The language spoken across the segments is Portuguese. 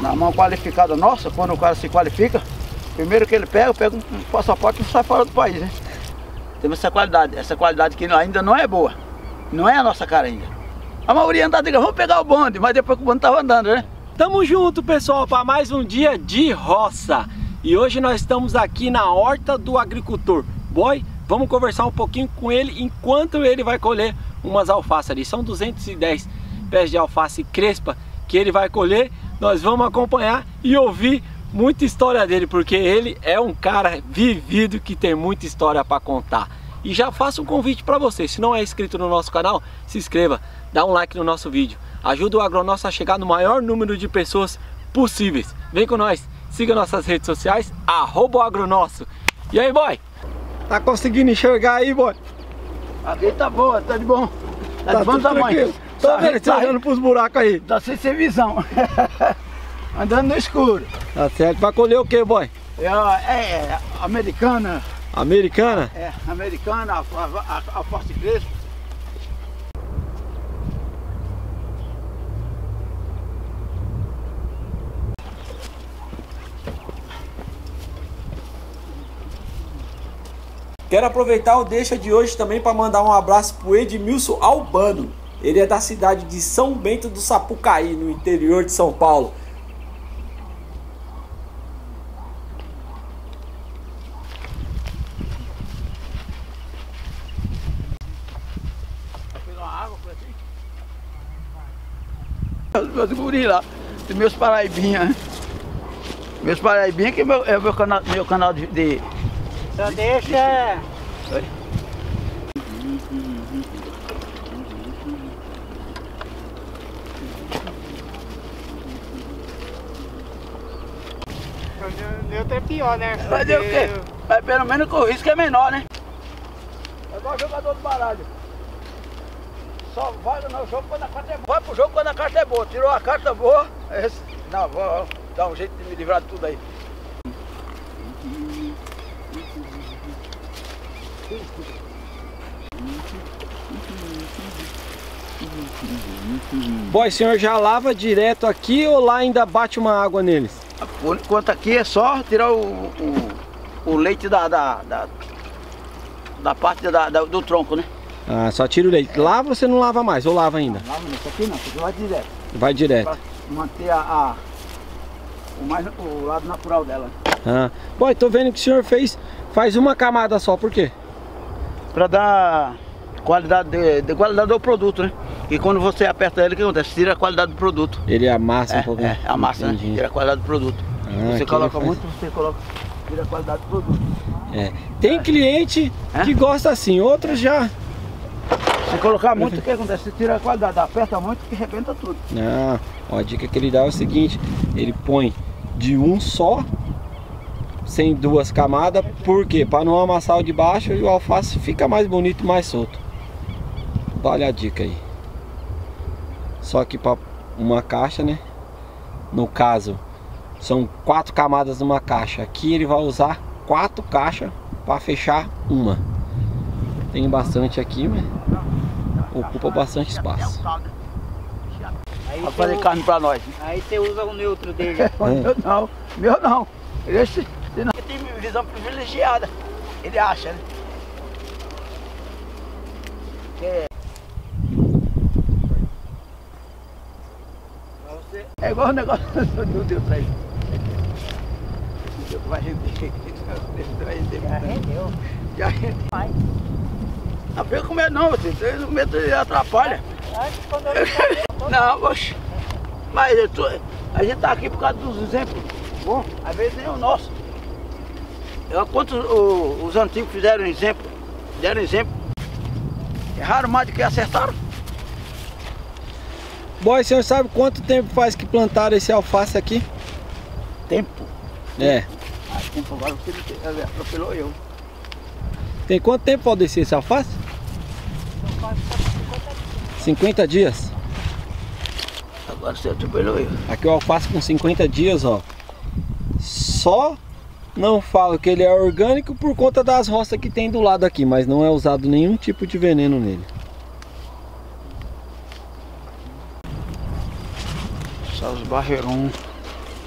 na mão qualificada nossa, quando o cara se qualifica, primeiro que ele pega um passaporte e sai fora do país, né? Temos essa qualidade que ainda não é boa, não é a nossa cara ainda. A maioria anda diga, vamos pegar o bonde, mas depois que o bonde estava andando, né? Tamo junto, pessoal, para mais um dia de roça. E hoje nós estamos aqui na horta do agricultor Boy. Vamos conversar um pouquinho com ele enquanto ele vai colher umas alfaces ali. São 210 pés de alface crespa que ele vai colher. Nós vamos acompanhar e ouvir muita história dele, porque ele é um cara vivido que tem muita história para contar. E já faço um convite para você, se não é inscrito no nosso canal, se inscreva, dá um like no nosso vídeo. Ajuda o Agronosso a chegar no maior número de pessoas possíveis. Vem com nós, siga nossas redes sociais, @agronosso. E aí, boy? Tá conseguindo enxergar aí, boy? Aqui tá boa, tá de bom. Tá de bom tamanho. Tô vendo, tá olhando pros buracos aí. Tá sem visão. Andando no escuro. Tá certo. Vai colher o que, boy? É americana. Americana? É, americana, alface crespa. Quero aproveitar o deixa de hoje também para mandar um abraço pro Edmilson Albano. Ele é da cidade de São Bento do Sapucaí, no interior de São Paulo. Os meus guris lá, os meus paraibinhas, né? Meus paraibinhas que é o meu canal de... Só deixa... Oi? O neutro é pior, né? Fazer o quê? Mas pelo menos o risco é menor, né? É igual jogador de baralho. Só vai no jogo quando a carta é boa. Vai pro jogo quando a carta é boa. Tirou a carta boa. Não, vou dar um jeito de me livrar de tudo aí. Boy, o senhor já lava direto aqui ou lá ainda bate uma água neles? Por enquanto aqui é só tirar o leite da parte do tronco, né? Ah, só tira o leite. Lá você não lava mais, ou lava ainda? Não, isso aqui não, isso vai direto. Vai direto. Pra manter o lado natural dela. Ah. Boy, tô vendo que o senhor faz uma camada só, por quê? Pra dar qualidade qualidade do produto, né? E quando você aperta ele, o que acontece? Tira a qualidade do produto. Ele amassa um pouquinho. É, amassa, né? Tira a qualidade do produto. Ah, você coloca muito, tira a qualidade do produto. É. Tem cliente que gosta assim, outros já... Se colocar muito, o que acontece? Você tira a qualidade, aperta muito que arrebenta tudo. Não, ó, a dica que ele dá é o seguinte, ele põe de um só, sem duas camadas, por quê? Para não amassar o de baixo e o alface fica mais bonito e mais solto. Olha a dica aí. Só que para uma caixa, né? No caso, são 4 camadas numa caixa. Aqui ele vai usar 4 caixas para fechar uma. Tem bastante aqui, mas ocupa bastante espaço. Vai fazer carne pra nós. Aí você usa o neutro dele. Meu não. Ele tem visão privilegiada. Ele acha, né? É igual o negócio do Deus aí. Deus vai render. Já rendeu. Já rendeu. Não fica com medo não, você. O medo atrapalha. Não, oxe. Mas a gente tá aqui por causa dos exemplos. Bom, às vezes nem o nosso. Quantos os antigos fizeram exemplo, deram exemplo, erraram mais do que acertaram. Boy, o senhor sabe quanto tempo faz que plantaram esse alface aqui? Tempo? É. Tempo agora porque ele atropelou eu. Tem quanto tempo pode descer esse alface? 50 dias. Agora você atropelou eu. Aqui o alface com 50 dias, ó. Só não falo que ele é orgânico por conta das roças que tem do lado aqui, mas não é usado nenhum tipo de veneno nele. Só os barreirões.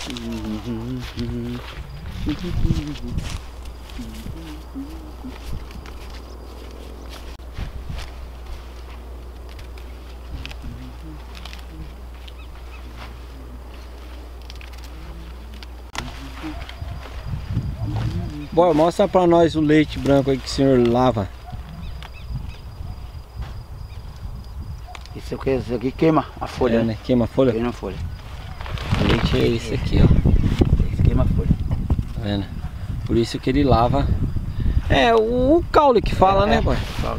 Bora, mostra pra nós o leite branco aí que o senhor lava. Isso aqui queima a folha, né? Queima a folha? Queima a folha. O leite é esse aqui, ó. Esse queima a folha. Tá vendo? Por isso que ele lava. É o caule que fala, né, boy? Caule.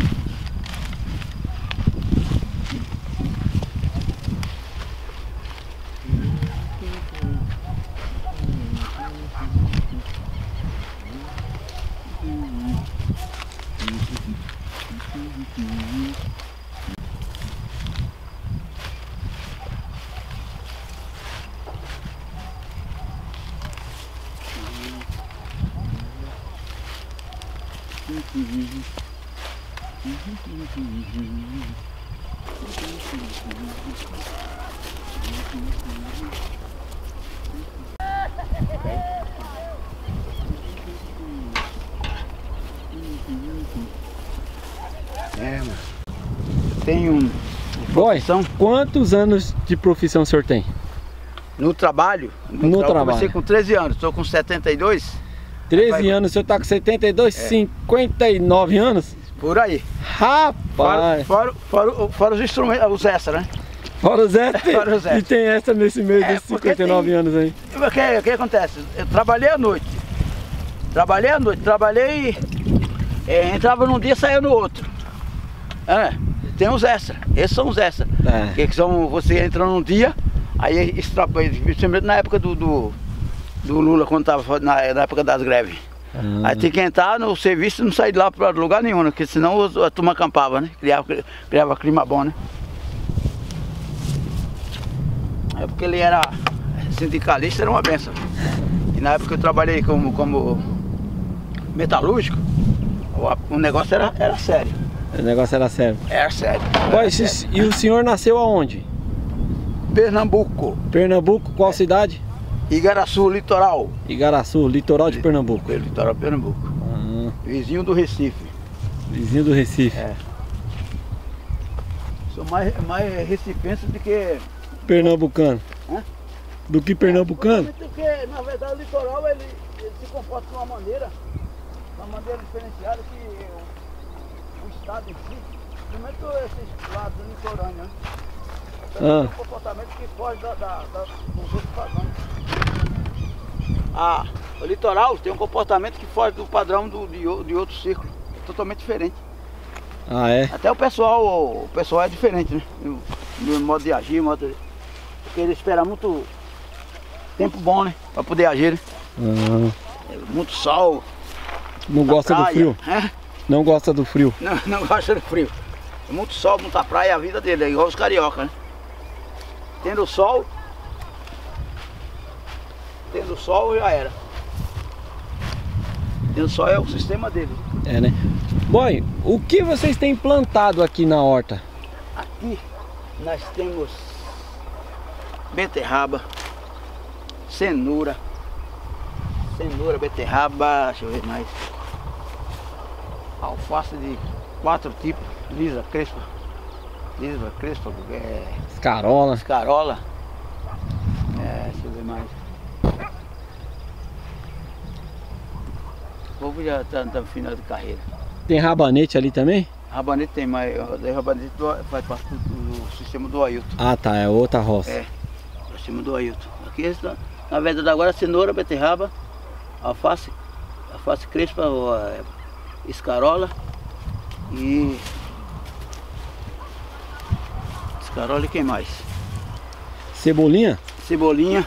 Mano. Tenho Boy, quantos anos de profissão o senhor tem? No trabalho? No trabalho. Comecei com 13 anos, estou com 72. 13 anos, o senhor tá com 72, 59 anos? Por aí. Rapaz! Fora os instrumentos, os extras, né? Fora os extras. Fora os extras. E tem extra nesse meio desses 59 anos aí. O que acontece? Eu trabalhei à noite. Entrava num dia e saía no outro. Tem os extras, esses são os extras. Que são, você entra num dia, aí principalmente na época do Lula, quando estava na época das greves. Aí tem que entrar no serviço e não sair de lá para lugar nenhum, né? Porque senão a turma acampava, né? Criava clima bom, né? É porque ele era sindicalista, era uma benção. E na época que eu trabalhei como metalúrgico, o negócio era sério. O negócio era sério. Era sério. E o senhor nasceu aonde? Pernambuco. Pernambuco, qual cidade? Igaraçu, litoral. Igaraçu, litoral de Pernambuco. Litoral de Pernambuco. Vizinho do Recife. Vizinho do Recife. Sou mais recifense do que pernambucano. Do que pernambucano? Porque, na verdade, o litoral ele se comporta de uma maneira diferenciada que o estado em si, principalmente esses lados litorâneos, né? Tem um comportamento que foge dos outros padrões. O litoral tem um comportamento que foge do padrão de outro círculo. É totalmente diferente. Até o pessoal é diferente, né? No modo de agir, porque ele espera muito tempo bom, né? Pra poder agir, né? Muito sol. Não gosta do frio? Não gosta do frio? Não gosta do frio. Muito sol, muita praia, a vida dele é igual os carioca, né? Tendo sol já era. Tendo sol é o sistema dele. Né? Boy, o que vocês têm plantado aqui na horta? Aqui nós temos beterraba, cenoura, beterraba, deixa eu ver mais. Alface de 4 tipos, lisa, crespa, escarola. Deixa eu ver mais. O povo já está no final de carreira. Tem rabanete ali também? Rabanete tem, mas o rabanete faz parte do sistema do Ailton. Tá, é outra roça. O sistema do Ailton. Aqui, na verdade, agora cenoura, beterraba, alface crespa, escarola e quem mais? Cebolinha? Cebolinha.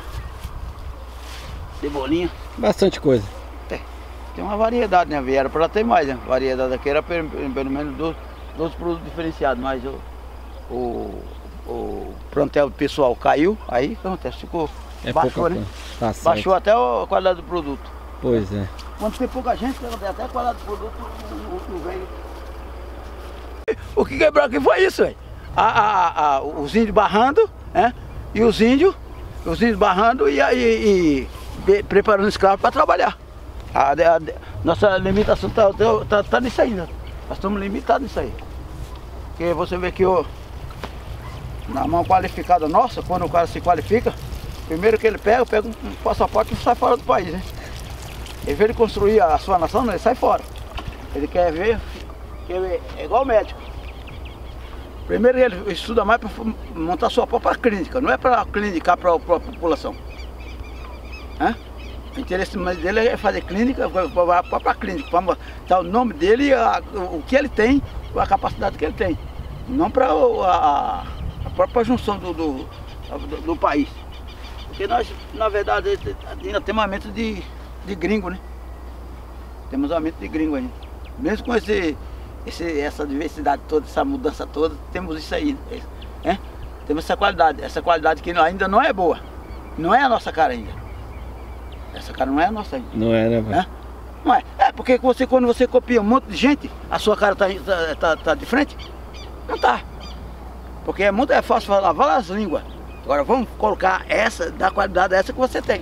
Bastante coisa. Tem uma variedade, né? Era para ter mais, né? Variedade aqui era pelo menos 12 produtos diferenciados, mas o plantel pessoal caiu, aí acontece, ficou, baixou, né? Baixou até a qualidade do produto. Pois é. Quando tem pouca gente, até a qualidade do produto não veio. O que quebrou aqui foi isso, velho. Os índios barrando, né? E os índios os índios barrando e preparando escravos para trabalhar. Nossa limitação tá nisso aí, né? Nós estamos limitados nisso aí. Porque você vê que na mão qualificada nossa, quando o cara se qualifica, primeiro que ele pega um passaporte e sai fora do país, né? Ele veio construir a sua nação, ele sai fora. Ele quer ver, é igual médico. Primeiro ele estuda mais para montar sua própria clínica, não é para clinicar para a população. O interesse dele é fazer clínica, para a própria clínica, para mostrar o nome dele, o que ele tem, a capacidade que ele tem. Não para a própria junção do país. Porque nós, na verdade, ainda temos uma mente de gringo, né? Temos uma mente de gringo ainda. Mesmo com essa diversidade toda, essa mudança toda, temos isso aí, né? Temos essa qualidade que ainda não é boa. Não é a nossa cara ainda. Essa cara não é a nossa ainda. Não é, né, pai? Não é. É porque quando você copia um monte de gente, a sua cara tá de frente? Não tá. Porque é fácil falar várias línguas. Agora vamos colocar essa, da qualidade essa que você tem.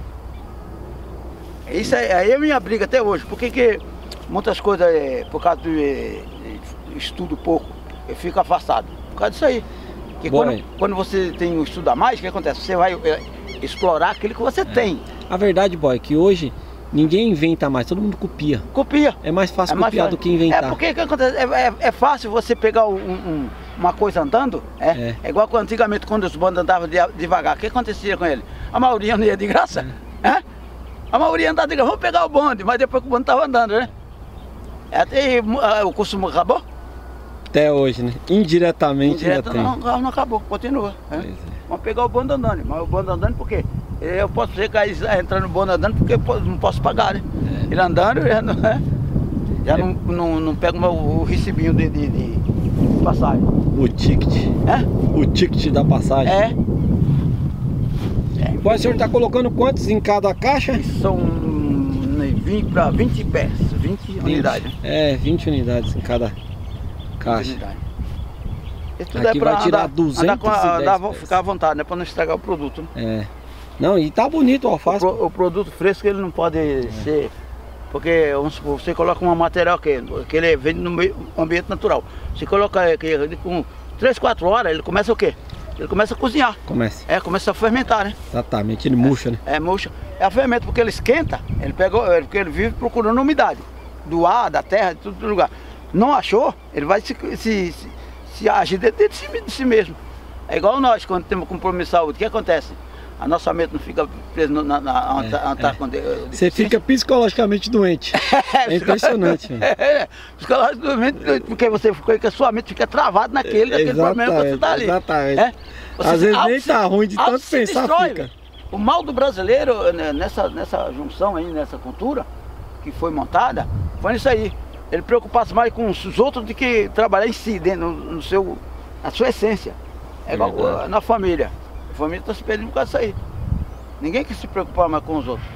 Isso aí é a minha briga até hoje. Por que muitas coisas, por causa de estudo pouco, eu fico afastado? Por causa disso aí. Porque quando você tem um estudo a mais, o que acontece? Você vai explorar aquilo que você tem. A verdade, boy, é que hoje ninguém inventa mais, todo mundo copia. Copia. É mais fácil copiar do que inventar. Porque o que acontece? É fácil você pegar uma coisa andando, é igual antigamente quando os bondes andavam devagar. O que acontecia com ele? A maioria não ia de graça. A maioria andava de graça. Vamos pegar o bonde, mas depois que o bonde estava andando, né? Até o consumo acabou? Até hoje, né? Indiretamente ainda tem. Não acabou, continua. Vamos pegar o bonde andando, mas o bonde andando por quê? Eu posso ficar entrando no bonde andando porque eu não posso pagar, né? Ele andando, já não pega o recibinho de passagem. O ticket. O ticket da passagem. O senhor está colocando quantos em cada caixa? São 20 pés, 20 unidades. 20 unidades em cada caixa. Isso tudo aqui vai tirar 210 ficar à vontade, né? Para não estragar o produto. Né? Não, e tá bonito o alface. O produto fresco ele não pode ser... Porque você coloca um material que ele vem no ambiente natural. Você coloca ele com 3, 4 horas, ele começa o quê? Ele começa a cozinhar. Começa a fermentar, né? Exatamente, ele murcha, né? Murcha. É a fermenta, porque ele esquenta, porque ele vive procurando umidade. Do ar, da terra, de todo lugar. Não achou, ele vai se agir dentro de si mesmo. É igual nós, quando temos compromisso de saúde. O que acontece? A nossa mente não fica presa Você fica psicologicamente doente. É impressionante. Psicologicamente doente, porque a sua mente fica travada naquele problema que você está ali. Exatamente. Às vezes nem tá ruim de tanto pensar, fica. O mal do brasileiro, nessa junção aí, nessa cultura que foi montada, foi nisso aí. Ele preocupa-se mais com os outros do que trabalhar em si, na sua essência. É igual na família. A família está se perdendo por causa disso aí. Ninguém quer se preocupar mais com os outros.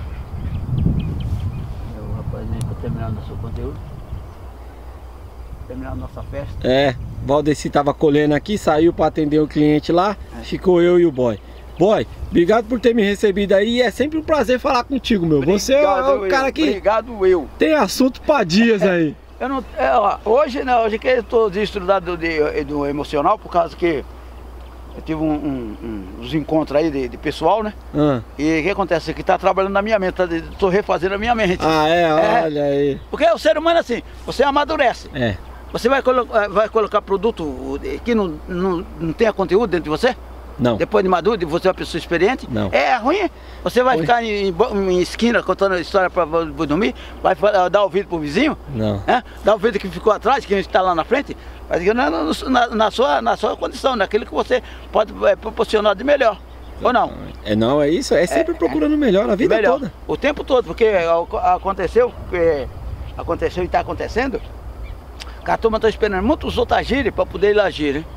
O rapazinho está terminando nosso conteúdo. Terminando nossa festa. Valdeci estava colhendo aqui, saiu para atender o cliente lá. Ficou eu e o boy. Boy, obrigado por ter me recebido aí. É sempre um prazer falar contigo, meu. Você é o cara que... Obrigado, eu. Tem assunto para dias aí. Hoje que eu estou desestruturado do emocional, por causa que eu tive uns encontros aí de pessoal, né? E o que acontece? Que está trabalhando na minha mente, estou refazendo a minha mente. Olha aí. Porque o ser humano é assim, você amadurece. Você vai colocar produto que não tenha conteúdo dentro de você? Não. Depois de maduro, de você é uma pessoa experiente? Não. É ruim. Você vai ficar em esquina contando história para dormir? Vai dar ouvido pro vizinho? Não. Dar ouvido que ficou atrás, que está lá na frente? Mas na sua condição, naquilo que você pode proporcionar de melhor. Ou não? Não, é isso. É sempre procurando melhor a vida toda. O tempo todo, porque aconteceu e está acontecendo, que a turma está esperando muitos outros agirem para poder ir agir, né?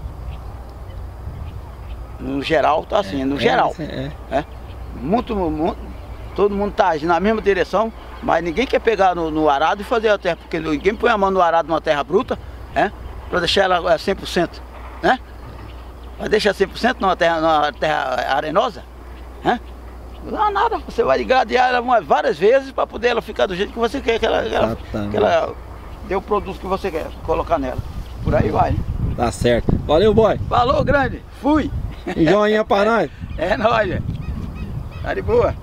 No geral, tá assim, no geral. Todo mundo tá agindo na mesma direção, mas ninguém quer pegar no arado e fazer a terra, porque ninguém põe a mão no arado numa terra bruta, para deixar ela 100%, né? Vai deixar 100% numa terra arenosa? Hã? Não, nada, você vai gradear ela várias vezes para poder ela ficar do jeito que você quer, que ela dê o produto que você quer colocar nela. Por aí vai. Tá certo. Valeu, boy. Falou, grande. Fui. E joinha pra nós. É nóis, tá de boa.